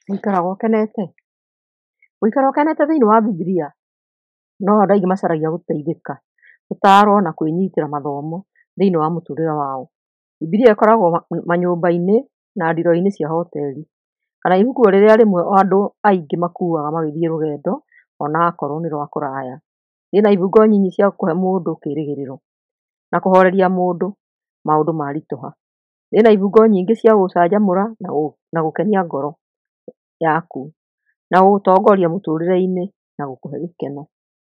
Ũikaraga ũkenete? Gũikara ũkenete thĩinĩ wa Bibilia no andũ aingĩ macaragia gũteithĩka, gũtarwo na kwĩnyitĩra mathomo thĩinĩ wa mũtũrĩre wao. Bibilia ĩkoragwo manyũmba-inĩ na ndiro-inĩ cia hoteri, kana ibuku rĩrĩa rĩmwe andũ aingĩ makuaga magĩthiĩ rũgendo ona akorwo nĩ rwa kũraya. Rĩna ibungo nyinyi cia kũhe mũndũ kĩĩrĩgĩrĩro na kũhoreria mũndũ maũndũ maritũha. Rĩna ibungo nyingĩ cia gũcanjamũra na gũkenia ngoro yaku na gũgũtongoria mũtũrĩre-inĩ na gũkũhe gĩkeno.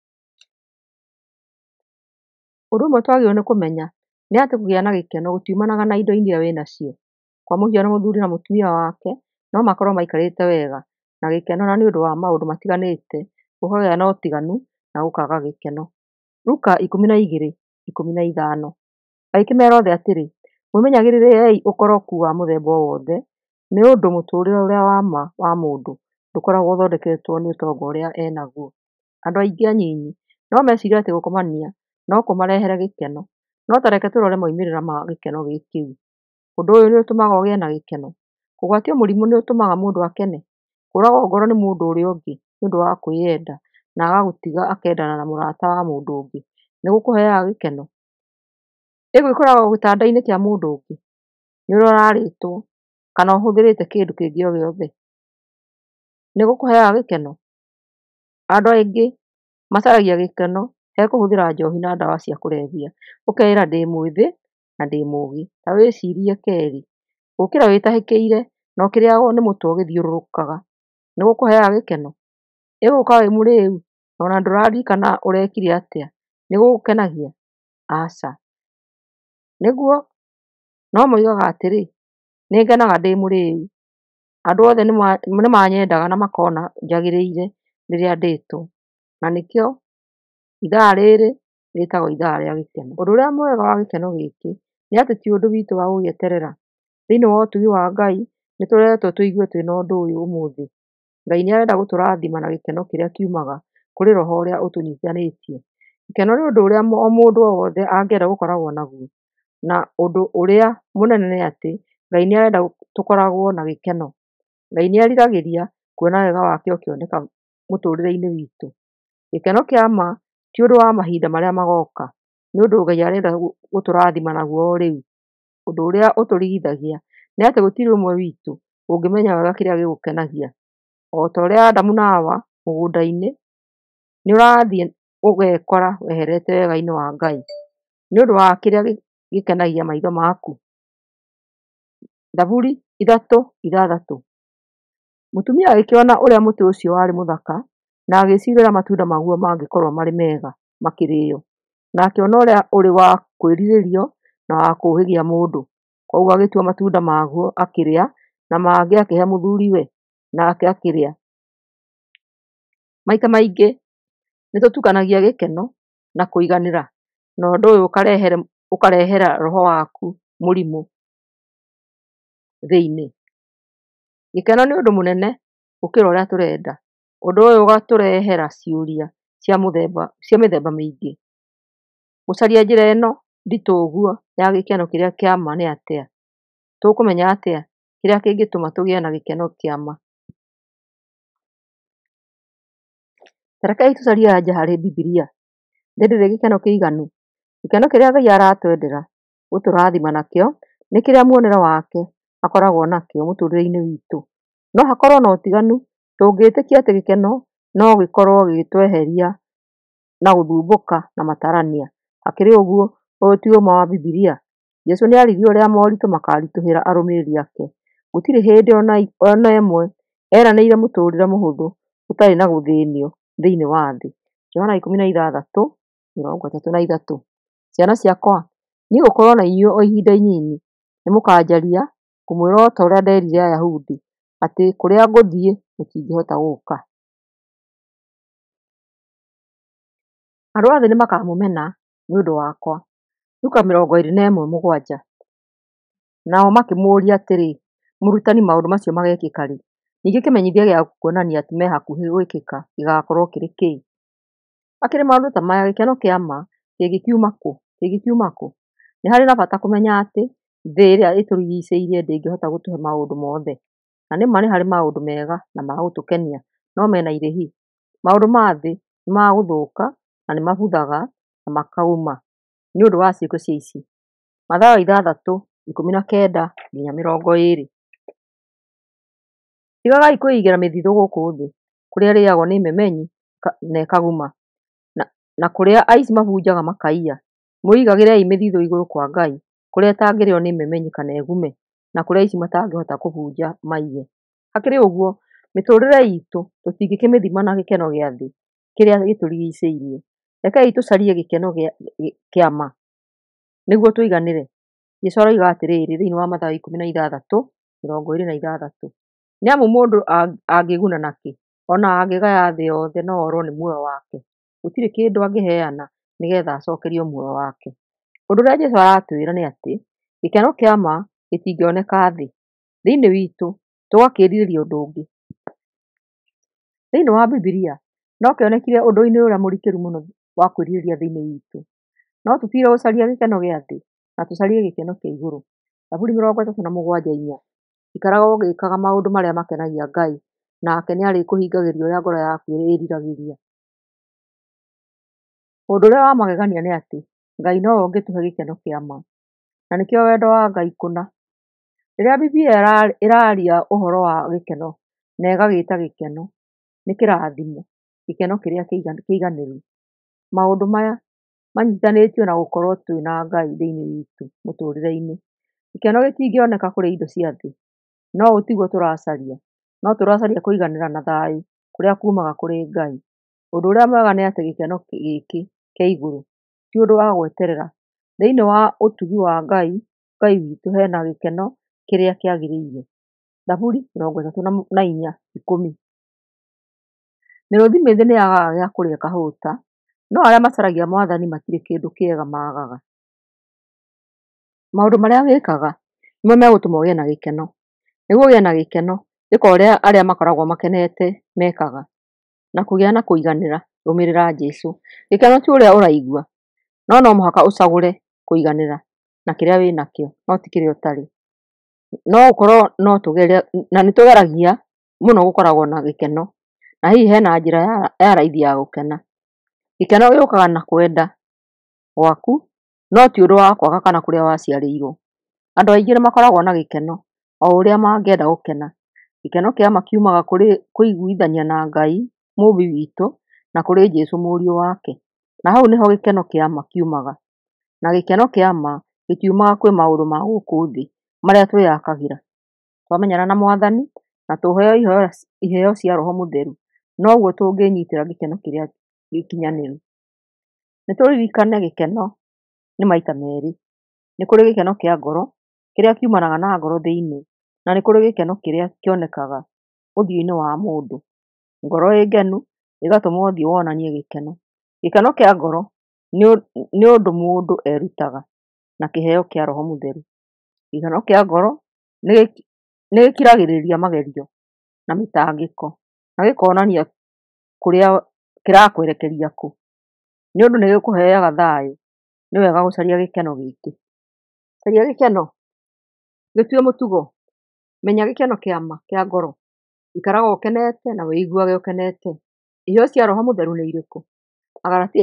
Ũndũ ũmwe twagĩrĩirwo nĩ kũmenya nĩ atĩ kũgĩa na gĩkeno gũtiumanaga na indo iria wĩnacio. Kwa mũhiano mũthuri na mũtumia wake no makorwo maikarĩte wega na gĩkeno na nĩ ũndũ wa maũndũ matiganĩte gũkagĩa na ũtiganu na gũkaga gĩkeno. Luka 22:15 agĩkĩmera othe atĩrĩ, mwĩmenyagĩrĩrei ũkoroku wa mũthemba o wothe, nĩ ũndũ mũtũrĩre ũrĩa wa ma wa mũndũ ndũkoragwo ũthondeketwo nĩ ũtonga ũrĩa enaguo. Andũ aingĩ anyinyi no mecirie atĩ gũkomania no kũmarehere gĩkeno, no ta reke tũrore moimĩrĩra ma gĩkeno kĩu. Ũndũ ũyũ nĩ ũtũmaga ũgĩe na gĩkeno? Kũgwatio mũrimũ nĩ ũtũmaga mũndũ akene? Kũragwo ngoro nĩ mũndũ ũrĩa ũngĩ nĩ ũndũ wa kwĩyenda na agagũtiga akendana na mũrata wa mũndũ ũngĩ nĩ gũkũheaga gĩkeno? Ĩ gwĩkoraga gĩtanda-inĩ kĩa mũndũ ũngĩ nĩ ũrĩa ũrarĩtwo kana ũhũthĩrĩte kĩndũ kĩngĩ o gĩothe nĩ gũkũheaga gĩkeno? Andũ aingĩ macaragia gĩkeno he kũhũthĩra njohi na ndawa cia kũrebia, ũkeĩra ndĩ mwĩthĩ na ndĩ mũũgĩ. Ta wĩcirie Kerĩ, gũkĩra wĩtahĩkĩire na ũkĩrĩagwo nĩ mũtwe ũgĩthiũrũrũkaga nĩ gũkũheaga gĩkeno? Ĩ gũka wĩ mũrĩu na ona ndũraririkana ũrekire atĩa nĩ gũgũkenagia? Aca. Nĩguo no moigaga atĩrĩ, nĩ ngenaga ndĩ mũrĩu, andũ othe nĩ manyendaga na makona njagĩrĩire rĩrĩa ndĩtwo, na nĩkĩo ithaa rĩrĩ rĩtagwo ithaa rĩa gĩkeno. Ũndũ ũrĩa mwega wa gĩkeno gĩkĩ nĩ atĩ ti ũndũ witũ wa gũgĩeterera. Thĩinĩ wa ũtugi wa Ngai nĩ tũreretwo tũigue twĩna ũndũ ũyũ ũmũthĩ. Ngai nĩ arenda gũtũrathima na gĩkeno kĩrĩa kiumaga kũrĩ roho ũrĩa ũtũnyitanĩtie. Gĩkeno nĩ ũndũ ũrĩa o mũndũ o wothe angĩenda gũkoragwo naguo, na ũndũ ũrĩa mũnene nĩ atĩ Ngai nĩ arenda tũkoragwo na gĩkeno. Ngai nĩ eriragĩria kuona wega wake ũkĩoneka mũtũrĩre-inĩ witũ. Gĩkeno kĩa ma ti ũndũ wa mahinda marĩa magoka, nĩ ũndũ Ngai arenda gũtũrathima naguo o rĩu. Ũndũ ũrĩa ũtũrigithagia nĩ atĩ gũtirĩ ũmwe witũ ũngĩmenya wega kĩrĩa gĩgũkenagia. O ta ũrĩa Adamu na Hawa mũgũnda-inĩ nĩ ũrathiĩ ũgekora weherete wega-inĩ wa Ngai nĩ ũndũ wa kĩrĩa gĩkenagia maitho maku. Zaburi 3:6 mũtumia agĩkĩona ũrĩa mũtĩ ũcio warĩ mũthaka na agĩciria ũrĩa matunda maguo mangĩkorwo marĩ mega makĩrĩo, na akĩona ũrĩa ũrĩ wa kwĩrirĩrio na wa kũũhĩgia mũndũ. Koguo agĩtua matunda maguo akĩrĩa na mangĩ akĩhe mũthuriwe nake akĩrĩa. Maita maingĩ nĩ tũtukanagia gĩkeno na kũiganĩra na ũndũ ũyũ ũkarehera roho waku mũrimũ thĩinĩ. Gĩkeno nĩ ũndũ mũnene gũkĩra ũrĩa tũrenda. Ũndũ ũyũ ũgatũrehera ciũria cia mĩthemba mĩingĩ. Gũcaria njĩra ĩno nditũ ũguo ya gĩkeno kĩrĩa kĩa ma nĩ atĩa? Tũkũmenya atĩa kĩrĩa kĩngĩtũma tũgĩe na gĩkeno kĩa ma? Ta rekei tũcarie anja harĩ Bibilia. Nĩ ndĩrĩ gĩkeno kĩiganu? Gĩkeno kĩrĩa Ngai aratwendera gũtũrathima nakĩo nĩ kĩrĩa muonere wake akoragwo nakĩo mũtũrĩre-inĩ witũ. No hakorwo na ũtiganu tũngĩtĩkia atĩ gĩkeno no gĩkorwo gĩgĩtweheria na gũthumbũka na matarania. Hakĩrĩ ũguo ũyũ ti ũma wa Bibilia. Jesũ nĩ aririe ũrĩa moritũ makaritũhĩra arũmĩrĩri ake. Gũtirĩ hĩndĩ ona ĩmwe eranĩire mũtũrĩre mũhũthũ ũtarĩ na gũthĩnio thĩinĩ wa thĩ. Johana 16:33. Ciana ciakwa, niĩ gũkorwo na inyuĩ o ihinda inini nĩ mũkanjaria ngũmwĩra o ta ũrĩa nderire Ayahudi atĩ kũrĩa ngũthiĩ mũtingĩhota gũũka. Andũ a thĩ nĩ makamũmena nĩ ũndũ wakwa. Luka 21:7. Nao makĩmũũria atĩrĩ, mũrutani, maũndũ macio magekĩka rĩ? Ningĩ kĩmenyithia gĩa kuonania atĩ me hakuhĩ gwĩkĩka gĩgaakorwo kĩrĩ kĩĩ? Hakĩrĩ maũndũ ta maya gĩkeno kĩa ma kĩngĩkiuma kũ? Kĩngĩkiuma kũ? Nĩ harĩ na bata kũmenya atĩ thĩ ĩrĩa ĩtũrigicĩirie ndĩngĩhota gũtũhe maũndũ mothe. na nĩma nĩ harĩ maũndũ mega na ma gũtũkenia no mena irĩhi. Maũndũ ma thĩ nĩ ma gũthũka na nĩ mabuthaga na makauma nĩ ũndũ wa ciĩko cia aici. Mathayo 6:19-20. Tigagai kwĩigĩra mĩthithũ gũkũ thĩ, kũrĩa ĩrĩagwo nĩ memenyi na ĩkaguma, na kũrĩa aici mabunjaga makaiya. Mwĩigagĩrei mĩthithũ igũrũ kwa Ngai, kũrĩa ĩtangĩrĩo nĩ memenyi kana ĩgume, na kũrĩa aici matangĩhota kũbunja maiye. Hakĩrĩ ũguo, mĩtũrĩre itũ tũtingĩkĩmĩthima na gĩkeno gĩa thĩ kĩrĩa gĩtũrigicĩirie. Rekei tũcarie gĩkeno kĩa ma nĩguo tũiganĩre. Jesũ aroiga atĩrĩrĩ thĩinĩ wa Mathayo 16:26, nĩamu mũndũ angĩguna nakĩ ona angĩgaya thĩ yothe no orwo nĩ muoyo wake, gũtirĩ kĩndũ angĩheana nĩgetha acokerio muoyo wake. Ũndũ ũrĩa Jesũ aratwĩra nĩ atĩ gĩkeno kĩa ma gĩtingĩoneka thĩ. Thĩinĩ witũ tũgakĩrirĩria ũndũ ũngĩ. Thĩinĩ wa Bibilia no kĩonekire ũndũ-inĩ ũrĩa mũrikĩru mũno wa kwĩrirĩria thĩinĩ witũ. No tũtige gũcaria gĩkeno gĩa thĩ na tũcarie gĩkeno kĩa igũrũ. Zaburi 37:4, ikaraga ũgĩkaga maũndũ marĩa makenagia Ngai, nake nĩarĩkũhingagĩria ũrĩa ngoro yaku ĩriragĩria. Ũndũ ũrĩa wa magegania nĩ atĩ Ngai nowe ũngĩtũhe gĩkeno kĩa ma, na nĩkĩo wendo wa Ngai kũna. Rĩrĩa Bibilia ĩraria ũhoro wa gĩkeno na ĩgagĩta gĩkeno nĩ kĩrathimo, gĩkeno kĩrĩa kĩiganĩru. Maũndũ maya manyitanĩtio na gũkorwo twĩna Ngai thĩinĩ witũ mũtũrĩre-inĩ. Gĩkeno gĩtingĩoneka kũrĩ indo cia thĩ, no tiguo tũracaria, no tũracaria kũiganĩra na thayũ kũrĩa kumaga kũrĩ Ngai. Ũndũ ũrĩa mwega nĩ atĩ gĩkeno gĩkĩ kĩa igũrũ ti ũndũ wa gweterera. Thĩinĩ wa ũtugi wa Ngai witũ hena gĩkeno kĩrĩa kĩagĩrĩire. Zaburi 34:10, mĩrũthi mĩĩthĩ nĩyagaga gĩa kũrĩa ĩkahũta, no arĩa macaragia Mwathani matirĩ kĩndũ kĩega maagaga. Maũndũ marĩa wĩkaga nĩmo megũtũma ũgĩe na gĩkeno. Nĩguo ũgĩe na gĩkeno, ĩka ũrĩa arĩa makoragwo makenete mekaga, na kũgĩa na kũiganĩra, rũmĩrĩra Jesũ. Gĩkeno ti ũrĩa ũraigua, no mũhaka ũcagũre kũiganĩra na kĩrĩa wĩnakĩo, no ti kĩrĩa ũtarĩ. No gũkorwo na nĩtũgeragia mũno gũkoragwo na gĩkeno, na hihi hena njĩra ya raithi ya gũkena. Gĩkeno gĩũkaga na kwenda gwaku, no ti ũndũ wa kwaga kana kũrĩa waciarĩirwo. Andũ aingĩ nĩmakoragwo na gĩkeno o ũrĩa mangĩenda gũkena. Gĩkeno kĩa ma kiumaga kũrĩ kũiguithania na Ngai mũmbi witũ na kũrĩ Jesũ mũriũ wake, na hau nĩho gĩkeno kĩa ma kiumaga. Na gĩkeno kĩa ma gĩtiumaga kwĩ maũndũ ma gũkũ thĩ marĩa twĩyakagĩra. Twamenyana na Mwathani na tũheo iheo cia Roho Mũtheru, noguo tũngĩnyitĩra gĩkeno kĩrĩa gĩkinyanĩru. Nĩtũririkane gĩkeno nĩ maita merĩ. Nĩ kũrĩ gĩkeno kĩa ngoro kĩrĩa kiumanaga na ngoro thĩinĩ, na nĩ kũrĩ gĩkeno kĩrĩa kĩonekaga ũthiũ-inĩ wa mũndũ. Ngoro ĩ ngenu ĩgatũma ũthiũ wonanie gĩkeno. Gĩkeno kĩa ngoro nĩ ũndũ mũndũ erutaga na kĩheo kĩa Roho Mũtheru. Gĩkeno kĩa ngoro nĩgĩkiragĩrĩria magerio na mĩtangĩko, na gĩkonania kũrĩa kĩrakwerekeria kũ. Nĩ ũndũ nĩgĩkũheaga thayũ, nĩ wega gũcaria gĩkeno gĩkĩ. Caria gĩkeno, gĩtue mũtugo. Menya gĩkeno kĩa ma kĩa ngoro. Ikaraga ũkenete na wĩiguage ũkenete. Iheo cia Roho Mũtheru nĩ irĩkũ? Agalatia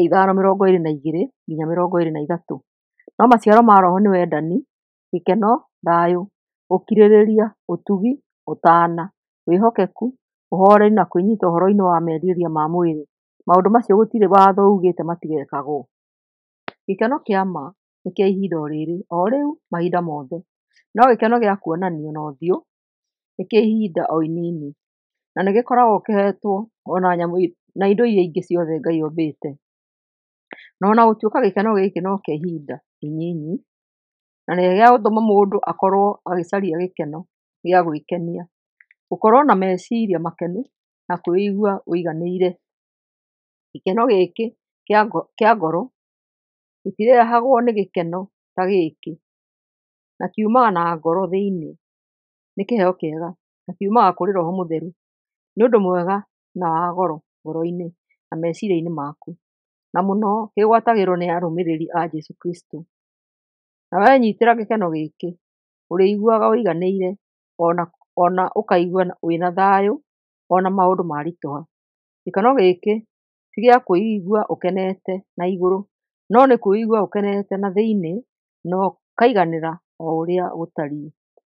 5:22-23. No maciaro ma Roho nĩ wendani, gĩkeno, thayũ, ũkirĩrĩria, ũtugi, ũtaana, wĩhokeku, ũhooreri na kwĩnyita ũhoro-inĩ wa merirĩria ma mwĩrĩ. Maũndũ macio gũtirĩ watho ugĩte matigekagwo. Gĩkeno kĩa ma nĩ kĩa ihinda o rĩrĩ, o rĩu, mahinda mothe. No gĩkeno gĩa kuonanio na ũthiũ nĩ kĩa ihinda o inini, na nĩgĩkoragwo kĩhetwo ona nyamũ na indo iria ingĩ ciothe Ngai ombĩte. Na ona gũtuĩka gĩkeno gĩkĩ no kĩa ihinda inyinyi, na nĩ gĩa gũtũma mũndũ akorwo agĩcaria gĩkeno gĩa gwĩkenia, gũkorwo na meciria makenu na kwĩigua ũiganĩire. Gĩkeno gĩkĩ kĩa ngoro gĩtirehagwo nĩ gĩkeno ta gĩkĩ, na kiumaga na ngoro thĩinĩ. Nĩ kĩheo kĩega na kiumaga kũrĩ Roho Mũtheru. Nĩ ũndũ mwega na wa goro ngoro-inĩ na meciria-inĩ maku, na mũno kĩgwatagĩrwo nĩ arũmĩrĩri a Jesũ Kristo. Na wenyitĩra gĩkeno gĩkĩ, ũrĩiguaga ũiganĩire ona ona ũkaigua wĩna thayũ ona maũndũ maritũha. Gĩkeno gĩkĩ ti gĩa kwĩigua ũkenete na igũrũ, no nĩ kwĩigua ũkenete na thĩinĩ na ũkaiganĩra o ũrĩa gũtariĩ.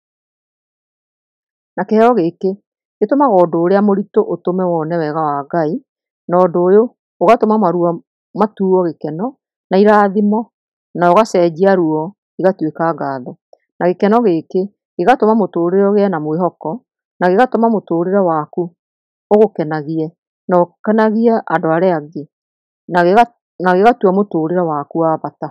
Na kĩheo gĩkĩ gĩtũmaga ũndũ ũrĩa mũritũ ũtũme wone wega wa Ngai, na ũndũ ũyũ ũgatũma maruo matuo gĩkeno na irathimo, na ũgacenjia ruo igatuĩka ngatho. Na gĩkeno gĩkĩ gĩgatũma mũtũrĩre ũgĩe na mwĩhoko, na gĩgatũma mũtũrĩre waku ũgũkenagie na ũkenagie andũ arĩa angĩ, na gĩgatua mũtũrĩre waku wa bata.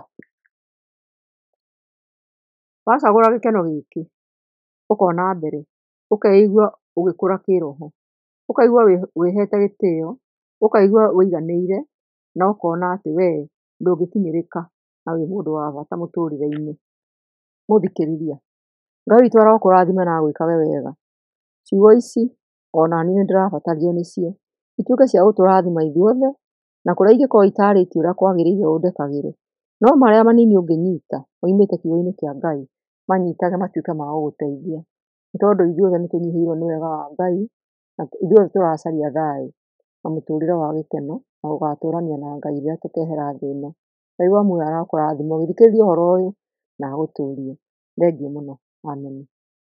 Wacagũra gĩkeno gĩkĩ ũkona mbere, ũkeigua ũgĩkũra kĩroho, ũkaigua wĩhete gĩtĩo, ũkaigua wĩiganĩire na ũkona atĩ we ndũngĩkinyĩrĩka na wĩ mũndũ wa bata mũtũrĩre-inĩ. Mũthikĩrĩria, Ngai witũ arokũrathime na agwĩkage wega. Ciugo ici onaniĩ nĩndĩrabatario nĩcio, ituĩke cia gũtũrathima ithuothe, na kũrĩa ingĩkorwo itarĩtie ũrĩa kwagĩrĩire ũndekagĩre, no marĩa manini ũngĩnyita moimĩte kiugo-inĩ kĩa Ngai, manyitage matuĩke ma gũgũteithia. Nĩ tondũ ithuothe nĩtũnyihĩirwo nĩ wega wa Ngai, na ithuothe tũracaria thayũ na mũtũrĩre wa gĩkeno na gũgatũrania na Ngai rĩrĩa tũkehera thĩ ĩno. Ngai wa muoyo arokũrathima ũgĩthikĩrĩria ũhoro ũyũ na agũtũrie. Thengiũ mũno. Ameni.